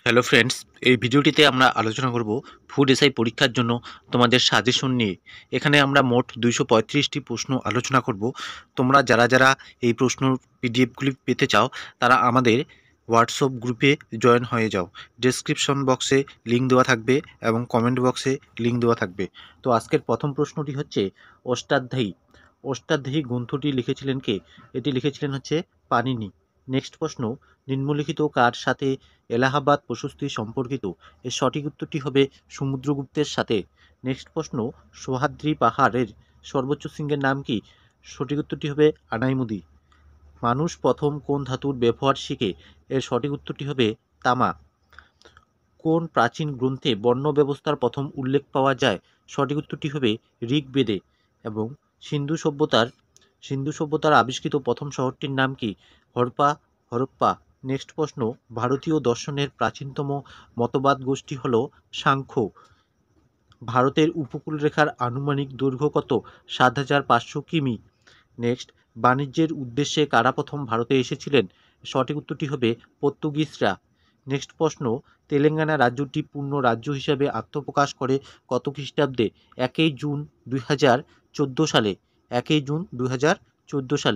Hello friends, এই ভিডিওটিতে আমরা আলোচনা করব ফুড এসআই পরীক্ষার জন্য তোমাদের সাজেশন নিয়ে। এখানে আমরা মোট 235টি প্রশ্ন আলোচনা করব। তোমরা যারা যারা এই প্রশ্ন পিডিএফগুলি পেতে চাও তারা আমাদের হোয়াটসঅ্যাপ গ্রুপে জয়েন হয়ে যাও। ডেসক্রিপশন বক্সে লিঙ্ক দেওয়া থাকবে এবং কমেন্ট বক্সে লিঙ্ক দেওয়া থাকবে। তো আজকের প্রথম প্রশ্নটি হচ্ছে অষ্টাধ্যায়ী। অষ্টাধ্যায়ী গ্রন্থটি লিখেছিলেন কে? এটি লিখেছিলেন হচ্ছে পাণিনি। নেক্সট প্রশ্ন, নিম্নলিখিত কার সাথে এলাহাবাদ প্রশস্তি সম্পর্কিত? এর সঠিক উত্তরটি হবে সমুদ্রগুপ্তের সাথে। নেক্সট প্রশ্ন, সহ্যাদ্রি পাহাড়ের সর্বোচ্চ শৃঙ্গের নাম কি? সঠিক উত্তরটি হবে আনাইমুদি। মানুষ প্রথম কোন ধাতুর ব্যবহার শিখে? এর সঠিক উত্তরটি হবে তামা। কোন প্রাচীন গ্রন্থে বর্ণ ব্যবস্থার প্রথম উল্লেখ পাওয়া যায়? সঠিক উত্তরটি হবে ঋগ্বেদে। এবং সিন্ধু সভ্যতার আবিষ্কৃত প্রথম শহরটির নাম কি? হরপ্পা। নেক্সট প্রশ্ন, ভারতীয় দর্শনের প্রাচীনতম মতবাদ গোষ্ঠী হল সাংখ্য। ভারতের উপকূলরেখার আনুমানিক দৈর্ঘ্য কত? ৭,৫০০ কিমি। নেক্সট, বাণিজ্যের উদ্দেশ্যে কারা প্রথম ভারতে এসেছিলেন? সঠিক উত্তরটি হবে পর্তুগিজরা। নেক্সট প্রশ্ন, তেলেঙ্গানা রাজ্যটি পূর্ণ রাজ্য হিসাবে আত্মপ্রকাশ করে কত খ্রিস্টাব্দে? ১ জুন ২০১৪ সালে। ১ জুন ২০১৪ সালে।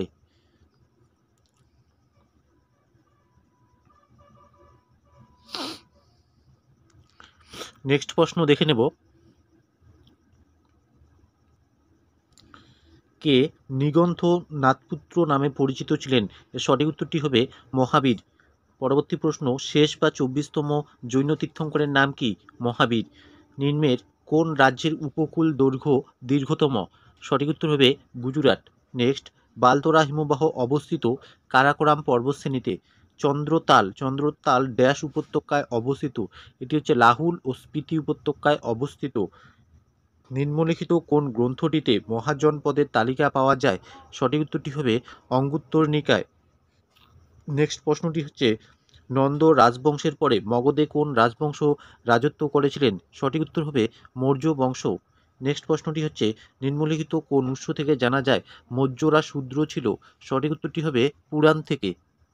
নেক্সট প্রশ্ন দেখে নেব, কে নিগন্থ নাথপুত্র নামে পরিচিত ছিলেন? এর সঠিক উত্তরটি হবে মহাবীর। পরবর্তী প্রশ্ন, শেষ বা ২৪তম জৈন তীর্থঙ্করের নাম কি? মহাবীর। নিম্নের কোন রাজ্যের উপকূল দৈর্ঘ্য দীর্ঘতম? সঠিক উত্তর হবে গুজরাট। নেক্সট, বালতোরা হিমবাহ অবস্থিত কারাকোরাম পর্বতশ্রেণীতে? চন্দ্রতাল ড্যাশ উপত্যকায় অবস্থিত? এটি হচ্ছে লাহুল ও স্পিতি উপত্যকায় অবস্থিত। নিম্নলিখিত কোন গ্রন্থটিতে মহাজনপদের তালিকা পাওয়া যায়? সঠিক উত্তরটি হবে অঙ্গুত্তর নিকায়। নেক্সট প্রশ্নটি হচ্ছে, নন্দ রাজবংশের পরে মগধে কোন রাজবংশ রাজত্ব করেছিলেন? সঠিক উত্তর হবে মৌর্য বংশ। নেক্সট প্রশ্নটি হচ্ছে, নিম্নলিখিত কোন উৎস থেকে জানা যায় মৌর্যরা শূদ্র ছিল? সঠিক উত্তরটি হবে পুরাণ থেকে।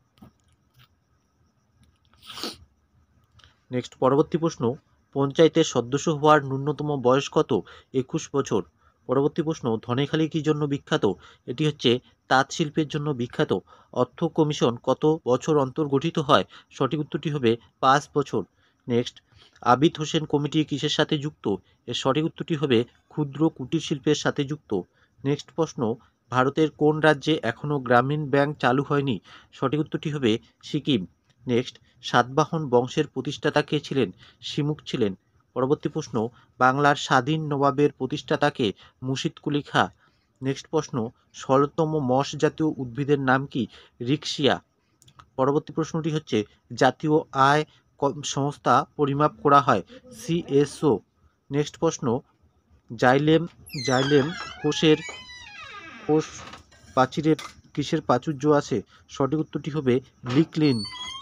নেক্সট পরবর্তী প্রশ্ন, পঞ্চায়েতের সদস্য হওয়ার ন্যূনতম বয়স কত? ২১ বছর। পরবর্তী প্রশ্ন, ধনেখালি কী জন্য বিখ্যাত? এটি হচ্ছে তাঁত শিল্পের জন্য বিখ্যাত। অর্থ কমিশন কত বছর অন্তর গঠিত হয়? সঠিক উত্তরটি হবে ৫ বছর। নেক্সট, আবিদ হোসেন কমিটি কিসের সাথে যুক্ত? এর সঠিক উত্তরটি হবে ক্ষুদ্র কুটির শিল্পের সাথে যুক্ত। নেক্সট প্রশ্ন, ভারতের কোন রাজ্যে এখনও গ্রামীণ ব্যাংক চালু হয়নি? সঠিক উত্তরটি হবে সিকিম। নেক্সট, সাতবাহন বংশের প্রতিষ্ঠাতা কে ছিলেন? শিমুখ ছিলেন। পরবর্তী প্রশ্ন, বাংলার স্বাধীন নবাবের প্রতিষ্ঠাতা কে? মুর্শিদ কুলি খাঁ। নেক্সট প্রশ্ন, ষোলতম মশ জাতীয় উদ্ভিদের নাম কি? রিক্সিয়া। পরবর্তী প্রশ্নটি হচ্ছে, জাতীয় আয় সংস্থা পরিমাপ করা হয়? সিএসও। নেক্সট প্রশ্ন, জাইলেম কোষ প্রাচীরের কিসের প্রাচুর্য আছে? সঠিক উত্তরটি হবে লিগলিন।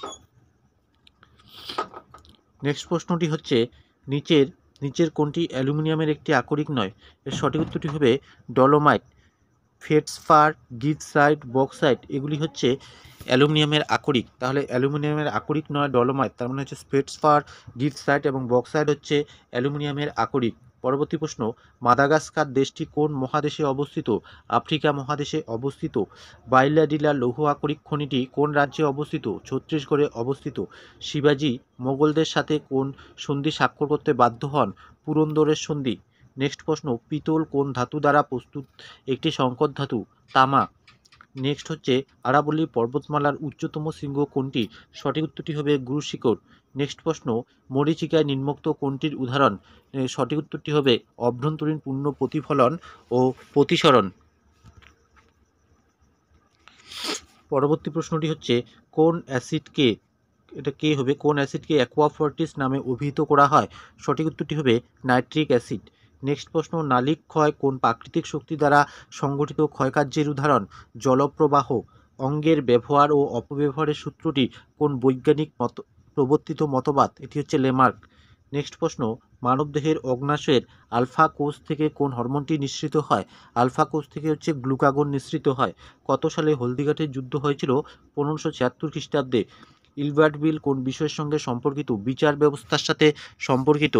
নেক্সট প্রশ্নটি হচ্ছে, নিচের কোনটি অ্যালুমিনিয়ামের একটি আকরিক নয়? এর সঠিক উত্তরটি হবে ডলোমাইট। ফেডস্পার, গিবসাইট, বক্সাইট এগুলি হচ্ছে অ্যালুমিনিয়ামের আকরিক। তাহলে অ্যালুমিনিয়ামের আকরিক নয় ডলোমাইট, তার মানে হচ্ছে ফেডস্পার, গিবসাইট এবং বক্সাইট হচ্ছে অ্যালুমিনিয়ামের আকরিক। পরবর্তী প্রশ্ন, মাদাগাস্কার দেশটি কোন মহাদেশে অবস্থিত? আফ্রিকা মহাদেশে অবস্থিত। বাইলাডিলা লৌহ আকরিক খনিটি কোন রাজ্যে অবস্থিত? ছত্তিশগড়ে অবস্থিত। শিবাজি মোগলদের সাথে কোন সন্ধি স্বাক্ষর করতে বাধ্য হন? পুরন্দরের সন্ধি। নেক্সট প্রশ্ন, পিতল কোন ধাতু দ্বারা প্রস্তুত একটি সংকর ধাতু? তামা। নেক্সট হচ্ছে, আরাবল্লী পর্বতমালার উচ্চতম শৃঙ্গ কোনটি? সঠিক উত্তরটি হবে গুরু শিখর। নেক্সট প্রশ্ন, মরীচিকায় নিম্নোক্ত কোনটির উদাহরণ? সঠিক উত্তরটি হবে অভ্যন্তরীণ পূর্ণ প্রতিফলন ও প্রতিসরণ। পরবর্তী প্রশ্নটি হচ্ছে, কোন অ্যাসিডকে কোন অ্যাসিডকে অ্যাকোয়াফর্টিস নামে অভিহিত করা হয়? সঠিক উত্তরটি হবে নাইট্রিক অ্যাসিড। নেক্সট প্রশ্ন, নালিক ক্ষয় কোন প্রাকৃতিক শক্তি দ্বারা সংগঠিত ক্ষয়কার্যের উদাহরণ? জলপ্রবাহ। অঙ্গের ব্যবহার ও অপব্যবহারের সূত্রটি কোন বৈজ্ঞানিক প্রবর্তিত মতবাদ? এটি হচ্ছে লেমার্ক। নেক্সট প্রশ্ন, মানবদেহের অগ্ন্যাশয়ের আলফা কোষ থেকে কোন হরমোনটি নিঃসৃত হয়? আলফা কোষ থেকে হচ্ছে গ্লুকাগন নিঃসৃত হয়। কত সালে হলদিঘাটের যুদ্ধ হয়েছিল? ১৫৭৬ খ্রিস্টাব্দে। ইলবার্ট বিল কোন বিষয়ের সঙ্গে সম্পর্কিত? বিচার ব্যবস্থার সাথে সম্পর্কিত।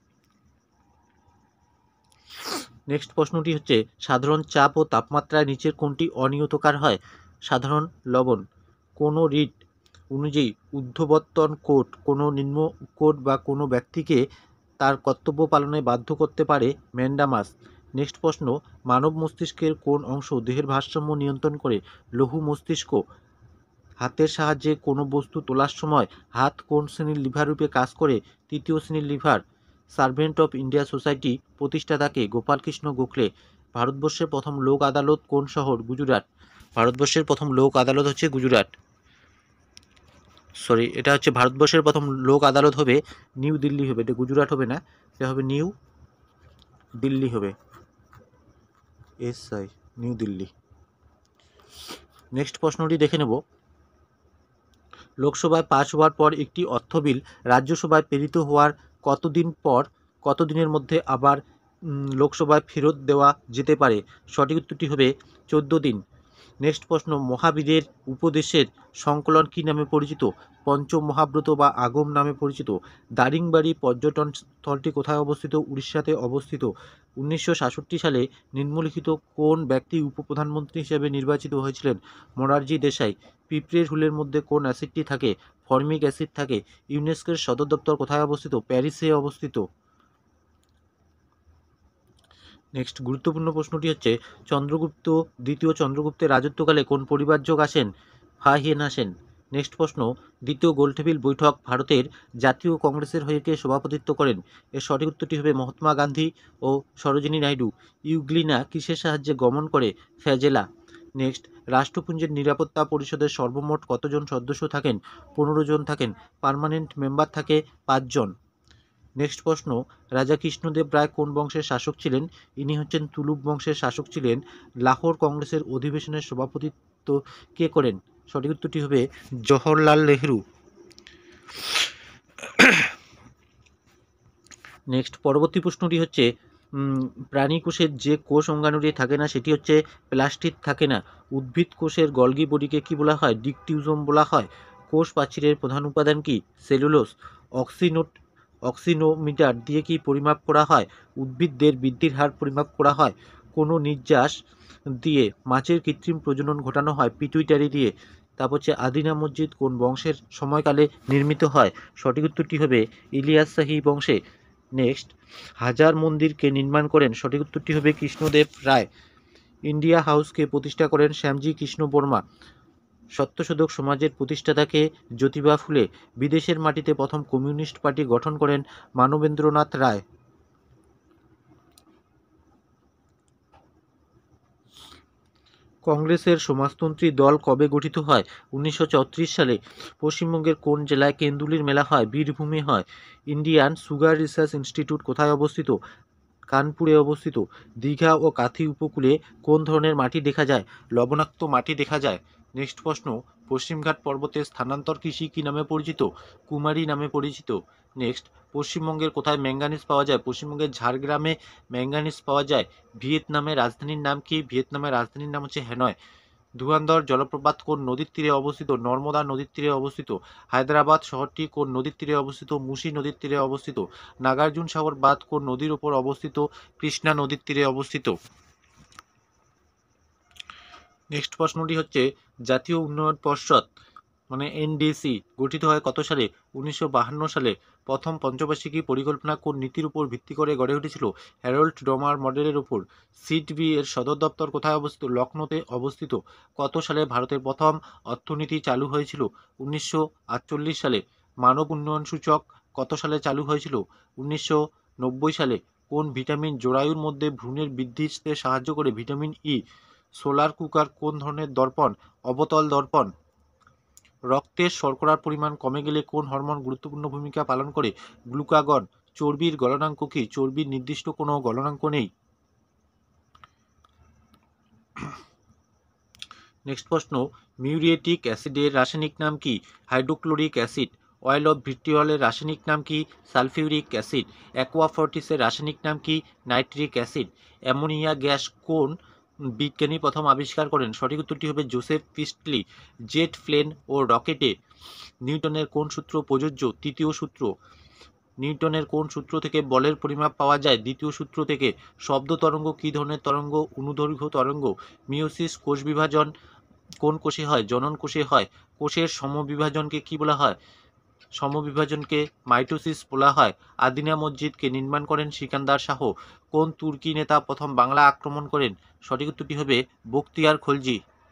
নেক্সট প্রশ্নটি হচ্ছে সাধারণ চাপ ও তাপমাত্রায় নিচের কোনটি অনিয়তকার হয়? সাধারণ লবণ। কোনো রিট অনুযায়ী ঊর্ধ্ববর্তন কোড কোনো নিম্ন কোড বা কোনো ব্যক্তিকে তার কর্তব্য পালনে বাধ্য করতে পারে ম্যান্ডামাস। নেক্সট প্রশ্ন মানব মস্তিষ্কের কোন অংশ দেহের ভারসাম্য নিয়ন্ত্রণ করে? লৌহ মস্তিষ্ক। হাতের সাহায্যে কোনো বস্তু তোলার সময় হাত কোন শ্রেণীর লিভার রূপে কাজ করে? তৃতীয় শ্রেণীর lever. Servant of India society প্রতিষ্ঠাতাকে? গোপালকৃষ্ণ গোখলে। ভারতবর্ষের প্রথম লোক আদালত কোন শহর? গুজরাট। ভারতবর্ষের প্রথম লোক আদালত হচ্ছে গুজরাট। এটা হচ্ছে ভারতবর্ষের প্রথম লোক আদালত হবে নিউ দিল্লি হবে, এটা গুজরাট হবে না, এটা হবে নিউ দিল্লি হবে, নিউ দিল্লি। নেক্সট প্রশ্নটি দেখে নেব। লোকসভায় পাশ হওয়ার পর একটি অর্থ বিল রাজ্যসভায় প্রেরিত হওয়ার কতদিনের মধ্যে আবার লোকসভায় ফেরত দেওয়া যেতে পারে? সঠিক উত্তরটি হবে 14 দিন। নেক্সট প্রশ্ন মহাবীরের উপদেশের সংকলন কি নামে পরিচিত? পঞ্চমহাব্রত বা আগম নামে পরিচিত। দারিংবাড়ি পর্যটন স্থলটি কোথায় অবস্থিত? উড়িষ্যাতে অবস্থিত। 1966 সালে নিম্নলিখিত কোন ব্যক্তি উপপ্রধানমন্ত্রী হিসেবে নির্বাচিত হয়েছিলেন? মোরারজি দেশাই। পিঁপড়ের হুলের মধ্যে কোন অ্যাসিডটি থাকে? ফর্মিক অ্যাসিড থাকে। ইউনেস্কোর সদর দপ্তর কোথায় অবস্থিত? প্যারিসে অবস্থিত। নেক্সট গুরুত্বপূর্ণ প্রশ্নটি হচ্ছে দ্বিতীয় চন্দ্রগুপ্তের রাজত্বকালে কোন পরিবারযোগ আসেন? ফাহিয়েন আসেন। নেক্সট প্রশ্ন দ্বিতীয় গোলটেবিল বৈঠক ভারতের জাতীয় কংগ্রেসের হয়ে কে সভাপতিত্ব করেন? এর সঠিক উত্তরটি হবে মহাত্মা গান্ধী ও সরোজিনী নাইডু। ইউগ্লিনা কিসের সাহায্যে গমন করে? ফ্যাজেলা। নেক্সট রাষ্ট্রপুঞ্জের নিরাপত্তা পরিষদের সর্বমোট কতজন সদস্য থাকেন? 15 জন থাকেন। পার্মানেন্ট মেম্বার থাকে 5 জন। নেক্সট প্রশ্ন রাজা কৃষ্ণদেব রায় কোন বংশের শাসক ছিলেন? ইনি হচ্ছেন তুলুক বংশের শাসক ছিলেন। লাহোর কংগ্রেসের অধিবেশনের সভাপতিত্ব কে করেন? সঠিক উত্তরটি হবে জওহরলাল নেহরু। নেক্সট পরবর্তী প্রশ্নটি হচ্ছে প্রাণী কোষের যে কোষ অঙ্গাণুতে থাকে না সেটি হচ্ছে প্লাস্টিড থাকে না। উদ্ভিদ কোষের গলগি বডিকে কি বলা হয়? ডিকটিউজম বলা হয়। কোষ প্রাচীরের প্রধান উপাদান কি? সেলুলোজ। অক্সিনোমিটার দিয়ে কি পরিমাপ করা হয়? উদ্ভিদদের বৃদ্ধির হার পরিমাপ করা হয়। কোনো নির্যাস দিয়ে মাছের কৃত্রিম প্রজনন ঘটানো হয়? পিটুইটারি দিয়ে। তারপর হচ্ছে আদিনা মসজিদ কোন বংশের সময়কালে নির্মিত হয়? সঠিক উত্তরটি হবে ইলিয়াস শাহী বংশে। নেক্সট হাজার মন্দিরকে নির্মাণ করেন? সঠিক উত্তরটি হবে কৃষ্ণদেব রায়। ইন্ডিয়া হাউসকে প্রতিষ্ঠা করেন শ্যামজি কৃষ্ণ বর্মা। সত্যশোধক সমাজের প্রতিষ্ঠাতাকে? জ্যোতিবা ফুলে। বিদেশের মাটিতে প্রথম কমিউনিস্ট পার্টি গঠন করেন মানবেন্দ্রনাথ রায়। কংগ্রেসের সমাজতন্ত্রী দল কবে গঠিত হয়? 1934 সালে। পশ্চিমবঙ্গের কোন জেলায় কেন্দুলির মেলা হয়? বীরভূমে হয়। ইন্ডিয়ান সুগার রিসার্চ ইনস্টিটিউট কোথায় অবস্থিত? কানপুরে অবস্থিত। দীঘা ও কাথি উপকূলে কোন ধরনের মাটি দেখা যায়? লবণাক্ত মাটি দেখা যায়। নেক্সট প্রশ্ন পশ্চিমঘাট পর্বতের স্থানান্তর কৃষি কি নামে পরিচিত? কুমারী নামে পরিচিত। নেক্সট পশ্চিমবঙ্গের কোথায় ম্যাঙ্গানিজ পাওয়া যায়? পশ্চিমবঙ্গের ঝাড়গ্রামে ম্যাঙ্গানিজ পাওয়া যায়। ভিয়েতনামের রাজধানীর নাম কি? ভিয়েতনামের রাজধানীর নাম হচ্ছে হ্যানয়। ধুয়ান্ধর জলপ্রপাত কোন নদীর তীরে অবস্থিত? নর্মদা নদীর তীরে অবস্থিত। হায়দ্রাবাদ শহরটি কোন নদীর তীরে অবস্থিত? মুসি নদীর তীরে অবস্থিত। নাগার্জুন সাগর বাঁধ কোন নদীর উপর অবস্থিত? কৃষ্ণা নদীর তীরে অবস্থিত। নেক্সট প্রশ্নটি হচ্ছে জাতীয় উন্নয়ন পর্ষদ এনডিসি গঠিত হয় কত সালে? 1952 সালে। প্রথম পঞ্চবার্ষিকী পরিকল্পনা কোন নীতির উপর ভিত্তি করে গড়ে উঠেছিল? হ্যারল্ড ডমার মডেলের উপর। সিডবি এর সদর দপ্তর কোথায় অবস্থিত? লখনৌতে অবস্থিত। কত সালে ভারতের প্রথম অর্থনীতি চালু হয়েছিল? 1948 সালে। মানব উন্নয়ন সূচক কত সালে চালু হয়েছিল? 1990 সালে। কোন ভিটামিন জরায়ুর মধ্যে ভ্রূণের বৃদ্ধিতে সাহায্য করে? Vitamin E. সোলার কুকার কোন ধরনের দর্পণ? অবতল দর্পণ। রক্তের শর্করার পরিমাণ কমে গেলে কোন হরমোন গুরুত্বপূর্ণ ভূমিকা পালন করে? গ্লুকাগন। চর্বির গলনাঙ্ক কি? চর্বির নির্দিষ্ট কোনো গলনাঙ্ক নেই। নেক্সট প্রশ্ন মিউরিয়েটিক অ্যাসিডের রাসায়নিক নাম কি? Hydrochloric acid. অয়েল অফ ভিট্রিয়লের রাসায়নিক নাম কি? Sulphuric acid. অ্যাকোয়াফর্টিসের রাসায়নিক নাম কি? Nitric acid. অ্যামোনিয়া গ্যাস কোন বিজ্ঞানী প্রথম আবিষ্কার করেন? সঠিক উত্তরটি হবে জোসেফ প্রিস্টলি। জেট প্লেন ও রকেটে নিউটনের কোন সূত্র প্রযোজ্য? তৃতীয় সূত্র। নিউটনের কোন সূত্র থেকে বলের পরিমাপ পাওয়া যায়? দ্বিতীয় সূত্র থেকে। শব্দ তরঙ্গ কী ধরনের তরঙ্গ? অনুদৈর্ঘ্য তরঙ্গ। মিওসিস কোষ বিভাজন কোন কোষে হয়? জনন কোষে হয়। কোষের সমবিভাজনকে কি বলা হয়? সমবিভাজনকে মাইটোসিস বলা হয়। আদিনা মসজিদকে নির্মাণ করেন সিকান্দার শাহ। কোন তুর্কি নেতা প্রথম বাংলা আক্রমণ করেন? সঠিক উত্তরটি হবে বখতিয়ার খলজি।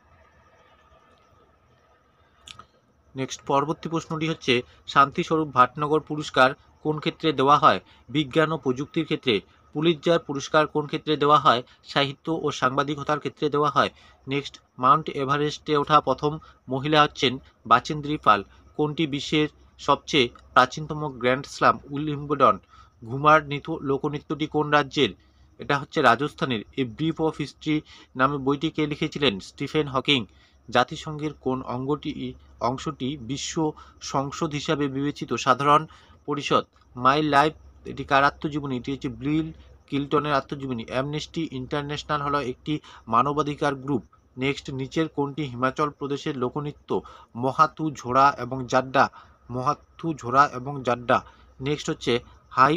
নেক্সট পরবর্তী প্রশ্নটি হচ্ছে শান্তিস্বরূপ ভাটনগর পুরস্কার কোন ক্ষেত্রে দেওয়া হয়? বিজ্ঞান ও প্রযুক্তির ক্ষেত্রে। পুলিৎজার পুরস্কার কোন ক্ষেত্রে দেওয়া হয়? সাহিত্য ও সাংবাদিকতার ক্ষেত্রে দেওয়া হয়। নেক্সট মাউন্ট এভারেস্টে ওঠা প্রথম মহিলা হচ্ছেন বাচেন্দ্রী পাল। কোনটি বিশ্বের সবচেয়ে প্রাচীনতম গ্র্যান্ড স্লাম? উইম্বলডন। ঘুমার লোকনৃত্যটি কোন রাজ্যের? এটা হচ্ছে রাজস্থানের। এ ব্রিফ অফ হিস্ট্রি নামে বইটি কে লিখেছিলেন? Stephen Hawking. জাতিসংঘের কোন অংশটি বিশ্ব সংসদ হিসাবে বিবেচিত? সাধারণ পরিষদ। মাই লাইফ এটি কার আত্মজীবনী? এটি হচ্ছে বিল ক্লিন্টনের আত্মজীবনী। অ্যামনেস্টি ইন্টারন্যাশনাল হলো একটি মানবাধিকার গ্রুপ। নেক্সট নিচের কোনটি হিমাচল প্রদেশের লোকনৃত্য? মহাতু ঝোড়া এবং জাড্ডা। মহাতু ঝোড়া এবং জাড্ডা। নেক্সট হচ্ছে হাই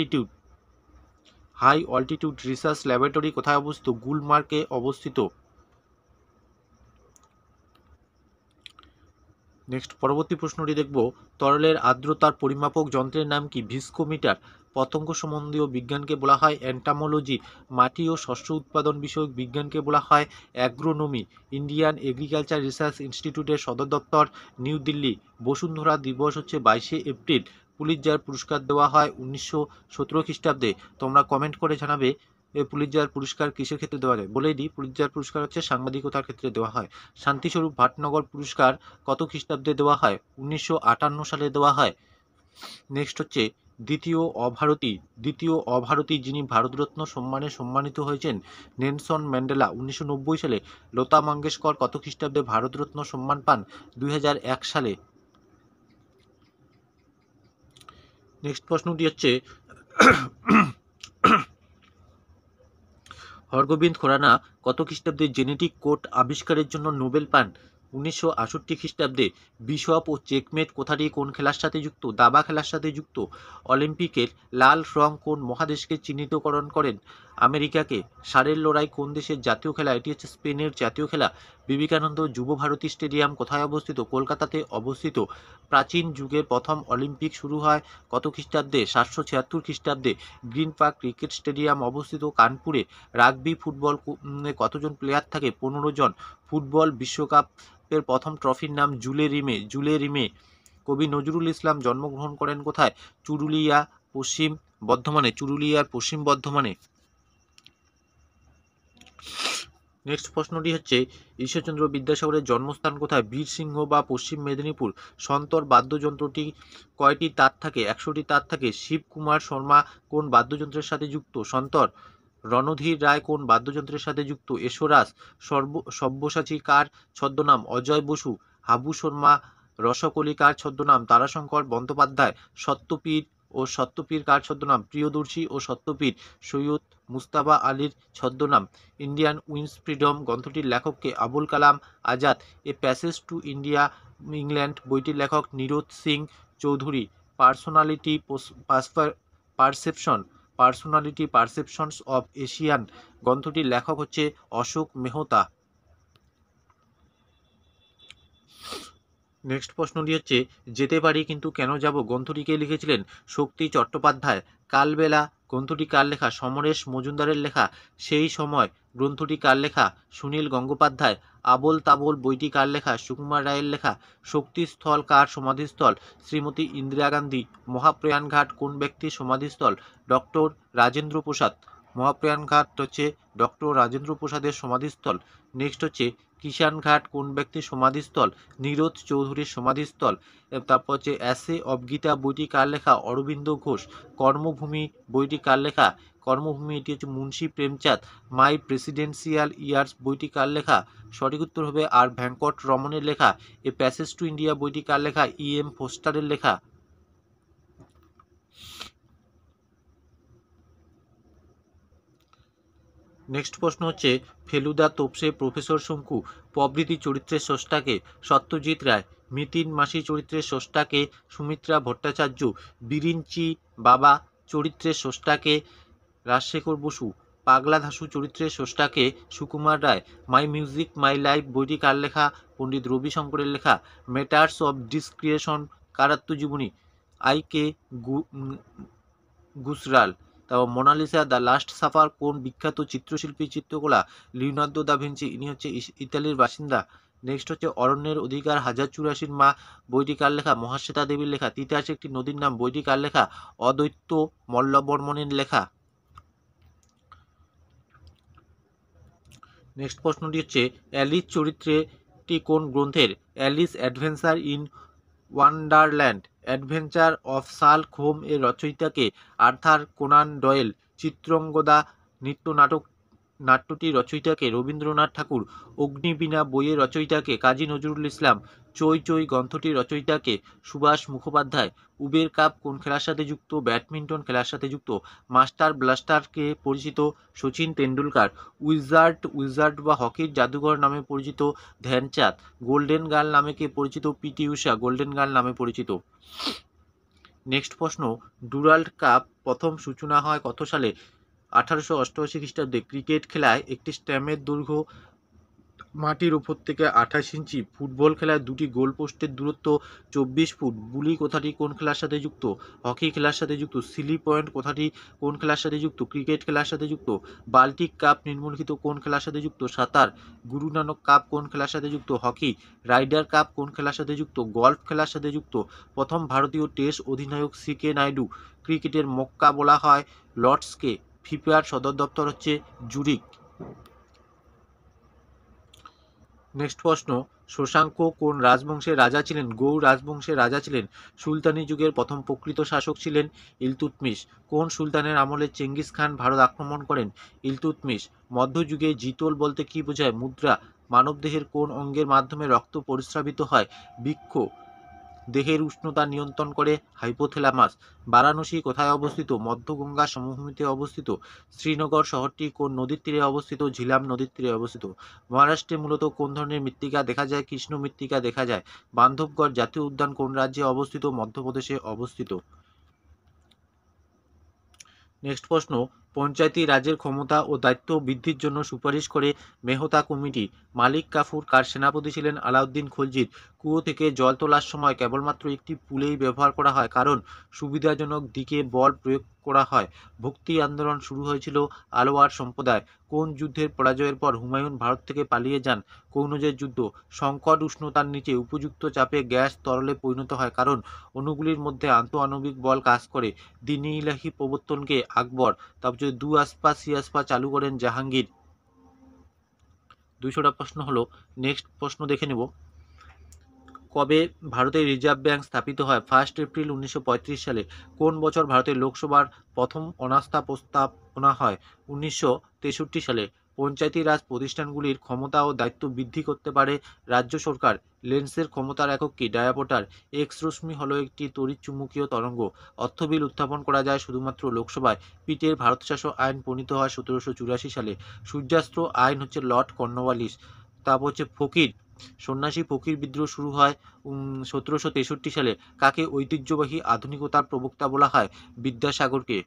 অল্টিটিউড রিসার্চ ল্যাবরেটরি কোথায় অবস্থিত? গুলমার্গে অবস্থিত। নেক্সট পরবর্তী প্রশ্নটি দেখব তরলের আর্দ্রতার পরিমাপক যন্ত্রের নাম কি? ভিস্কোমিটার। পতঙ্গ সম্বন্ধীয় বিজ্ঞানকে বলা হয় এন্টামোলজি। মাটি ও শস্য উৎপাদন বিষয়ক বিজ্ঞানকে বলা হয় অ্যাগ্রোনমি। ইন্ডিয়ান এগ্রিকালচার রিসার্চ ইনস্টিটিউটের সদর দপ্তর নিউ দিল্লি। বসুন্ধরা দিবস হচ্ছে 22শে এপ্রিল। পুলিৎজার পুরস্কার দেওয়া হয় 1917 খ্রিস্টাব্দে। তোমরা কমেন্ট করে জানাবে পুলিৎজার পুরস্কার কিসের ক্ষেত্রে দেওয়া যায়। বলেই দিই, পুলিৎজার পুরস্কার হচ্ছে সাংবাদিকতার ক্ষেত্রে দেওয়া হয়। শান্তিস্বরূপ ভাটনগর পুরস্কার কত খ্রিস্টাব্দে দেওয়া হয়? 1958 সালে দেওয়া হয়। নেক্সট হচ্ছে দ্বিতীয় অভারতী যিনি ভারতরত্ন সম্মানে সম্মানিত হয়েছেন? Nelson Mandela. 1990 সালে। লতা মঙ্গেশকর কত খ্রিস্টাব্দে ভারতরত্ন সম্মান পান? 2001 সালে। নেক্সট প্রশ্নটি হচ্ছে হরগোবিন্দ খুরানা কত খ্রিস্টাব্দে জেনেটিক কোড আবিষ্কারের জন্য নোবেল পান? 1968 খ্রিস্টাব্দে। বিশপ ও চেকমেট কথাটি কোন খেলার সাথে যুক্ত? দাবা খেলার সাথে যুক্ত। অলিম্পিকের লাল রং কোন মহাদেশকে চিহ্নিতকরণ করেন? আমেরিকাকে। ষাঁড়ের লড়াই কোন দেশের জাতীয় খেলা? এটি হচ্ছে স্পেনের জাতীয় খেলা। বিবেকানন্দ যুব ভারতী স্টেডিয়াম কোথায় অবস্থিত? কলকাতাতে অবস্থিত। প্রাচীন যুগের প্রথম অলিম্পিক শুরু হয় কত খ্রিস্টাব্দে? 776 খ্রিস্টাব্দে। গ্রিন পার্ক ক্রিকেট স্টেডিয়াম অবস্থিত কানপুরে। রাগবি ফুটবল কতজন প্লেয়ার থাকে? 15 জন। ফুটবল বিশ্বকাপের প্রথম ট্রফির নাম জুলে রিমে। কবি নজরুল ইসলাম জন্মগ্রহণ করেন কোথায়? চুরুলিয়ার পশ্চিম বর্ধমানে। নেক্সট প্রশ্নটি হচ্ছে ঈশ্বরচন্দ্র বিদ্যাসাগরের জন্মস্থান কোথায়? বীরসিংহ বা পশ্চিম মেদিনীপুর। সন্তর বাদ্যযন্ত্রটি কয়টি তার থাকে? 100টি তার থাকে। শিবকুমার শর্মা কোন বাদ্যযন্ত্রের সাথে যুক্ত? সন্তর। রণধীর রায় কোন বাদ্যযন্ত্রের সাথে যুক্ত? এসরাজ। সব্যসাচী কার ছদ্মনাম? অজয় বসু। হাবু শর্মা রসকলি কার ছদ্মনাম? তারাশঙ্কর বন্দ্যোপাধ্যায়। সত্যপীর কার ছদ্মনাম? প্রিয়দর্শী ও সত্যপীর। সৈয়দ মুস্তাফা আলীর ছদ্মনাম। ইন্ডিয়ান উইন্স ফ্রিডম গ্রন্থটির লেখককে? Abul Kalam Azad. A passage to England বইটির লেখক Nirad Singh Chaudhuri. Personality of Asian গ্রন্থটির লেখক হচ্ছে অশোক মেহতা। নেক্সট প্রশ্নটি হচ্ছে যেতে পারি কিন্তু কেন যাব গ্রন্থটিকে লিখেছিলেন? শক্তি চট্টোপাধ্যায়। কালবেলা গ্রন্থটি কার লেখা? সমরেশ মজুমদারের লেখা। সেই সময় গ্রন্থটি কার লেখা? সুনীল গঙ্গোপাধ্যায়। আবোল তাবোল বইটি কার লেখা? সুকুমার রায়ের লেখা। শক্তিস্থল কার সমাধিস্থল? শ্রীমতী ইন্দিরা গান্ধী। মহাপ্রয়াণ ঘাট কোন ব্যক্তির সমাধিস্থল? ডক্টর রাজেন্দ্র প্রসাদ। মহাপ্রয়াণ ঘাট হচ্ছে ডক্টর রাজেন্দ্র প্রসাদের সমাধিস্থল। নেক্সট হচ্ছে কিষান ঘাট কোন ব্যক্তির সমাধিস্থল? নিরোধ চৌধুরীর সমাধিস্থল। তারপর হচ্ছে অ্যাসে অব গীতা বইটি কার লেখা? অরবিন্দ ঘোষ। কর্মভূমি বইটি কার লেখা? কর্মভূমি এটি হচ্ছে Munshi Premchand. My presidential years বইটি কার লেখা? সঠিক উত্তর হবে আর ভেঙ্কট রমনের লেখা। এ প্যাসেজ টু ইন্ডিয়া বইটি কার লেখা? E.M. ফোস্টারের লেখা। নেক্সট প্রশ্ন হচ্ছে ফেলুদা তোপসে, প্রফেসর শঙ্কু প্রভৃতি চরিত্রের স্রষ্টাকে? সত্যজিৎ রায়। মিতিন মাসি চরিত্রের স্রষ্টাকে? সুমিত্রা ভট্টাচার্য। বিরিঞ্চি বাবা চরিত্রের স্রষ্টাকে? রাজশেখর বসু। পাগলা ধাসু চরিত্রের স্রষ্টাকে? Sukumar Ray. My music my life বইটি কার লেখা? পণ্ডিত রবিশঙ্করের লেখা। ম্যাটার্স অফ ডিসক্রিয়েশন কার আত্মজীবনী? I K Gujral. তারপর মোনালিসা দ্য লাস্ট সাফার কোন বিখ্যাত চিত্রশিল্পী চিত্রকলা? লিওনার্দো দা ভিঞ্চি, ইনি হচ্ছে ইতালির বাসিন্দা। নেক্সট হচ্ছে অরণ্যের অধিকার 1084 মা বইটি কার লেখা? মহাশ্বেতা দেবীর লেখা। তিতাস একটি নদীর নাম বইটি কার লেখা? অদ্বৈত মল্লবর্মণের লেখা। নেক্সট প্রশ্নটি হচ্ছে অ্যালিস চরিত্রটি কোন গ্রন্থের? Alice adventure in wonderland. Adventure of Sherlock হোম এর রচয়িতাকে? Arthur Conan Doyle. চিত্রাঙ্গদা নাট্যটির রচয়িতাকে? রবীন্দ্রনাথ ঠাকুর। অগ্নিবীণা বইয়ের রচয়িতাকে? কাজী নজরুল ইসলাম। চৈ চৈ গ্রন্থটির রচয়িতাকে? সুভাষ মুখোপাধ্যায়। উবের কাপ কোন খেলার সাথে যুক্ত? ব্যাডমিন্টন খেলার সাথে যুক্ত। মাস্টার ব্লাস্টারকে পরিচিত? সচিন তেন্ডুলকার। উইজার্ড বা হকির জাদুঘর নামে পরিচিত? ধ্যানচাঁদ। গোল্ডেন গার্ল নামে কে পরিচিত? পিটি উষা গোল্ডেন গার্ল নামে পরিচিত। নেক্সট প্রশ্ন ডুরান্ড কাপ প্রথম সূচনা হয় কত সালে? 1888 খ্রিস্টাব্দে। ক্রিকেট খেলায় একটি স্ট্যাম্পের দৈর্ঘ্য মাটির উপর থেকে 28 ইঞ্চি। ফুটবল খেলায় দুটি গোল পোস্টের দূরত্ব 24 ফুট। বুলি কথাটি কোন খেলার সাথে যুক্ত? হকি খেলার সাথে যুক্ত। সিলি পয়েন্ট কথাটি কোন খেলার সাথে যুক্ত? ক্রিকেট খেলার সাথে যুক্ত। বাল্টিক কাপ নিম্নলিখিত কোন খেলার সাথে যুক্ত? সাঁতার। গুরু নানক কাপ কোন খেলার সাথে যুক্ত? হকি। রাইডার কাপ কোন খেলার সাথে যুক্ত? গলফ খেলার সাথে যুক্ত। প্রথম ভারতীয় টেস্ট অধিনায়ক CK নাইডু। ক্রিকেটের মক্কা বলা হয় লর্ডসকে। ফিফার সদর দপ্তর হচ্ছে জুরিক। নেক্সট প্রশ্ন শশাঙ্ক কোন রাজবংশের রাজা ছিলেন? গৌড় রাজবংশের রাজা ছিলেন। সুলতানি যুগের প্রথম প্রকৃত শাসক ছিলেন ইলতুৎমিশ। কোন সুলতানের আমলে চেঙ্গিস খান ভারত আক্রমণ করেন? ইলতুৎমিশ। মধ্যযুগে জিতোল বলতে কি বোঝায়? মুদ্রা। মানবদেহের কোন অঙ্গের মাধ্যমে রক্ত পরিস্রাবিত হয়? বৃক্ক। দেহের উষ্ণতা নিয়ন্ত্রণ করে হাইপোথ্যালামাস। বারাণসী কোথায় অবস্থিত? মধ্য গঙ্গা সমভূমিতে অবস্থিত। শ্রীনগর শহরটি কোন নদীর তীরে অবস্থিত? ঝিলাম নদীর তীরে অবস্থিত। মহারাষ্ট্রে মূলত কোন ধরনের মৃত্তিকা দেখা যায়? কৃষ্ণ মৃত্তিকা দেখা যায়। বান্ধবগড় জাতীয় উদ্যান কোন রাজ্যে অবস্থিত? মধ্যপ্রদেশে অবস্থিত। নেক্সট প্রশ্ন পঞ্চায়েতি রাজের ক্ষমতা ও দায়িত্ব বৃদ্ধির জন্য সুপারিশ করে মেহতা কমিটি। মালিক কাফুর কার সেনাপতি ছিলেন? আলাউদ্দিন খলজির। কুয়ো থেকে জল তোলার সময় কেবলমাত্র একটি পুলেই ব্যবহার করা হয়, কারণ সুবিধাজনক দিকে বল প্রয়োগ করা হয়। ভক্তি আন্দোলন শুরু হয়েছিল আলোয়ার সম্প্রদায়। কোন যুদ্ধের পরাজয়ের পর হুমায়ুন ভারত থেকে পালিয়ে যান? কনৌজের যুদ্ধ। সংকট উষ্ণতার নিচে উপযুক্ত চাপে গ্যাস তরলে পরিণত হয়, কারণ অণুগুলির মধ্যে আন্তঃআণবিক বল কাজ করে। দিন-ই ইলাহি প্রবর্তনকে আকবর। তারপর হচ্ছে দু আসপা সি আসপা চালু করেন জাহাঙ্গীর। 200টা প্রশ্ন হলো। নেক্সট প্রশ্ন দেখে নেব। কবে ভারতের রিজার্ভ ব্যাংক স্থাপিত হয়? 1 এপ্রিল 1935 সালে। কোন বছর ভারতের লোকসভার প্রথম অনাস্থা প্রস্তাবনা হয়? 1963 সালে। পঞ্চায়েতি রাজ প্রতিষ্ঠানগুলির ক্ষমতা ও দায়িত্ব বৃদ্ধি করতে পারে রাজ্য সরকার। লেন্সের ক্ষমতার একক কি? ডায়াপটার। এক্স রশ্মি হলো একটি তড়িৎচুম্বকীয় তরঙ্গ। অর্থ বিল উত্থাপন করা যায় শুধুমাত্র লোকসভায়। পিটের ভারত শাসন আইন প্রণীত হয় 1784 সালে। সূর্যাস্ত্র আইন হচ্ছে লর্ড কর্নওয়ালিস। তারপর হচ্ছে ফকির সন্ন্যাসী ফকির বিদ্রোহ শুরু হয় 1763 সালে। কাকে ঐতিহ্যবাহী আধুনিকতার প্রবক্তা বলা হয়? বিদ্যাসাগরকে।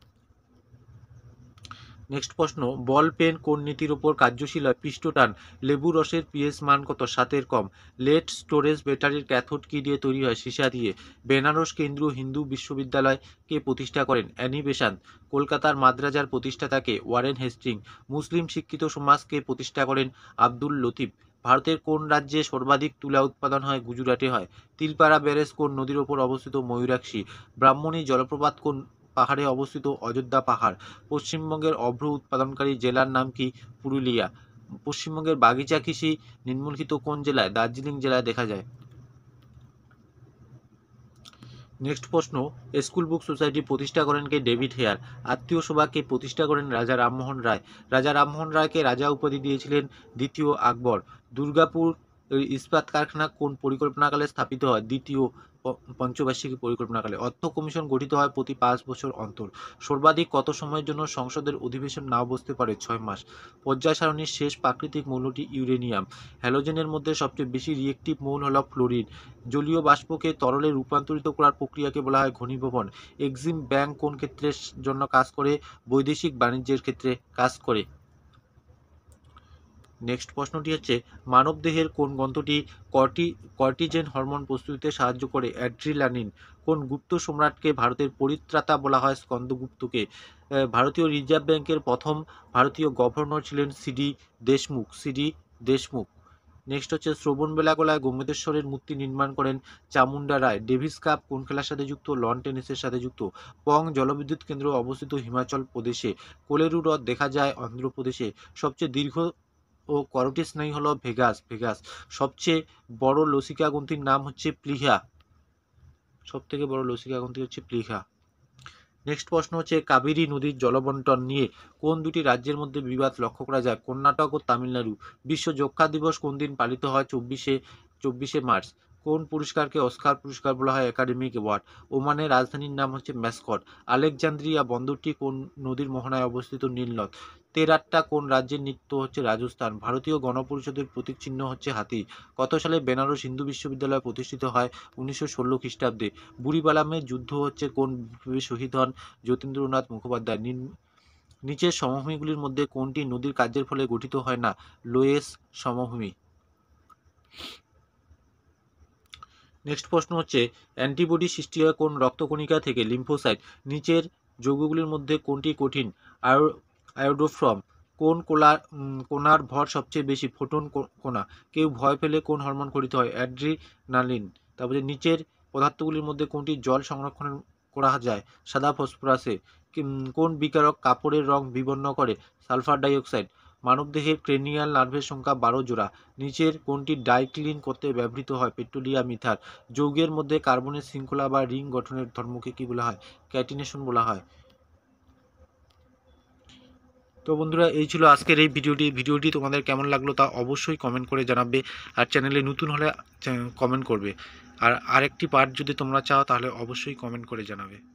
নেক্সট প্রশ্ন বল পেন কোন নীতির উপর কার্যশীল হয়? পৃষ্ঠটান। লেবু রসের পিএইচ মান কত? 7-এর কম। লেড স্টোরেজ ব্যাটারির ক্যাথোড কি দিয়ে তৈরি হয়? সীসা দিয়ে। বেনারস কেন্দ্রীয় হিন্দু বিশ্ববিদ্যালয় কে প্রতিষ্ঠা করেন? Annie Besant. কলকাতার মাদ্রাজার প্রতিষ্ঠাতাকে? Warren Hastings. মুসলিম শিক্ষিত সমাজকে প্রতিষ্ঠা করেন আব্দুল লতিফ। ভারতের কোন রাজ্যে সর্বাধিক তুলা উৎপাদন হয়? গুজরাটে হয়। তিলপাড়া ব্যারেজ কোন নদীর ওপর অবস্থিত? ময়ূরাক্ষী। ব্রাহ্মণী জলপ্রপাত কোন পাহাড়ে অবস্থিত? অযোধ্যা পাহাড়। পশ্চিমবঙ্গের অভ্র উৎপাদনকারী জেলার নাম কি? পুরুলিয়া। পশ্চিমবঙ্গের বাগিচা কৃষি নিম্নলিখিত কোন জেলায়? দার্জিলিং জেলায় দেখা যায়। নেক্সট প্রশ্ন স্কুল বুক সোসাইটি প্রতিষ্ঠা করেন কে? David Hare. আত্মীয় সভাকে প্রতিষ্ঠা করেন রাজা রামমোহন রায়। রাজা রামমোহন রায়কে রাজা উপাধি দিয়েছিলেন দ্বিতীয় আকবর। দুর্গাপুর এই ইস্পাত কারখানা কোন পরিকল্পনাকালে স্থাপিত হয়? দ্বিতীয় পঞ্চবার্ষিকী পরিকল্পনাকালে। অর্থ কমিশন গঠিত হয় প্রতি 5 বছর অন্তর। সর্বাধিক কত সময়ের জন্য সংসদের অধিবেশন নাও বসতে পারে? 6 মাস। পর্যায় সারণীর শেষ প্রাকৃতিক মৌলটি ইউরেনিয়াম। হ্যালোজেনের মধ্যে সবচেয়ে বেশি রিয়েক্টিভ মৌল হল ফ্লোরিন। জলীয় বাষ্পকে তরলে রূপান্তরিত করার প্রক্রিয়াকে বলা হয় ঘনীভবন। এক্সিম ব্যাংক কোন ক্ষেত্রের জন্য কাজ করে? বৈদেশিক বাণিজ্যের ক্ষেত্রে কাজ করে। নেক্সট প্রশ্নটি হচ্ছে, মানবদেহের কোন গ্রন্থটি কর্টিজেন হরমোন প্রস্তুতিতে সাহায্য করে? অ্যাড্রিনালিন। কোন গুপ্ত সম্রাটকে ভারতের পরিত্রাতা বলা হয়? স্কন্দগুপ্তকে। ভারতীয় রিজার্ভ ব্যাংকের প্রথম ভারতীয় গভর্নর ছিলেন সিডি দেশমুখ। নেক্সট হচ্ছে, শ্রবণবেলাগোলায় গোমতেশ্বরের মূর্তি নির্মাণ করেন চামুন্ডা রায়। ডেভিস কাপ কোন খেলার সাথে যুক্ত? লন টেনিসের সাথে যুক্ত। পং জলবিদ্যুৎ কেন্দ্র অবস্থিত হিমাচল প্রদেশে। কোলেরু হ্রদ দেখা যায় অন্ধ্রপ্রদেশে। সবচেয়ে দীর্ঘ ও করোটি স্নায়ু হলো ভেগাস। সবচেয়ে বড় লসিকা গ্রন্থির নাম হচ্ছে প্লীহা। সব থেকে বড় লসিকা গ্রন্থি হচ্ছে প্লীহা। নেক্সট প্রশ্ন হচ্ছে, কাবেরী নদীর জলবন্টন নিয়ে কোন দুটি রাজ্যের মধ্যে বিবাদ লক্ষ্য করা যায়? কর্ণাটক ও তামিলনাড়ু। বিশ্ব যক্ষ্মা দিবস কোন দিন পালিত হয়? 24শে মার্চ। কোন পুরস্কারকে অস্কার পুরস্কার বলা হয়? Academic award. ওমানের রাজধানীর নাম হচ্ছে ম্যাসকট। আলেকজান্দ্রিয়া বন্দরটি কোন নদীর মোহনায় অবস্থিত? নীলনদ। তেরাট্টা কোন রাজ্যের নৃত্য? হচ্ছে রাজস্থান। ভারতীয় গণপরিষদের প্রতীক চিহ্ন হচ্ছে হাতি। কত সালে বেনারস হিন্দু বিশ্ববিদ্যালয় প্রতিষ্ঠিত হয়? 1916 খ্রিস্টাব্দে। বুড়িবালামের যুদ্ধ হচ্ছে কোন বিপ্লবী শহীদ হন? যতীন্দ্রনাথ মুখোপাধ্যায়। নিচের সমভূমিগুলির মধ্যে কোনটি নদীর কার্যের ফলে গঠিত হয় না? লোয়েস সমভূমি। নেক্সট প্রশ্ন হচ্ছে, অ্যান্টিবডি সৃষ্টি হয় কোন রক্তকণিকা থেকে? লিম্ফোসাইট। নিচের যৌগগুলির মধ্যে কোনটি কঠিন? আয়োডোফর্ম। কোন কণার ভর সবচেয়ে বেশি? ফোটন কণা। কেউ ভয় পেলে কোন হরমোন গঠিত হয়? অ্যাড্রিনালিন। তারপরে নিচের পদার্থগুলির মধ্যে কোনটি জল সংরক্ষণ করা যায়? সাদা ফসফরাসে। কোন বিকারক কাপড়ের রং বিবর্ণ করে? Sulphur dioxide. মানবদেহের ক্রেনিয়াল নার্ভের সংখ্যা 12 জোড়া। নিচের কোনটি ডাইক্লিন করতে ব্যবহৃত হয়? Petroleum ether. যৌগের মধ্যে কার্বনের শৃঙ্খলা বা রিং গঠনের ধর্মকে কি বলা হয়? ক্যাটিনেশন বলা হয়। তো বন্ধুরা, এই ছিল আজকের এই ভিডিওটি তোমাদের কেমন লাগলো তা অবশ্যই কমেন্ট করে জানাবে। আর চ্যানেলে নতুন হলে কমেন্ট করবে। আর আরেকটি পার্ট যদি তোমরা চাও তাহলে অবশ্যই কমেন্ট করে জানাবে।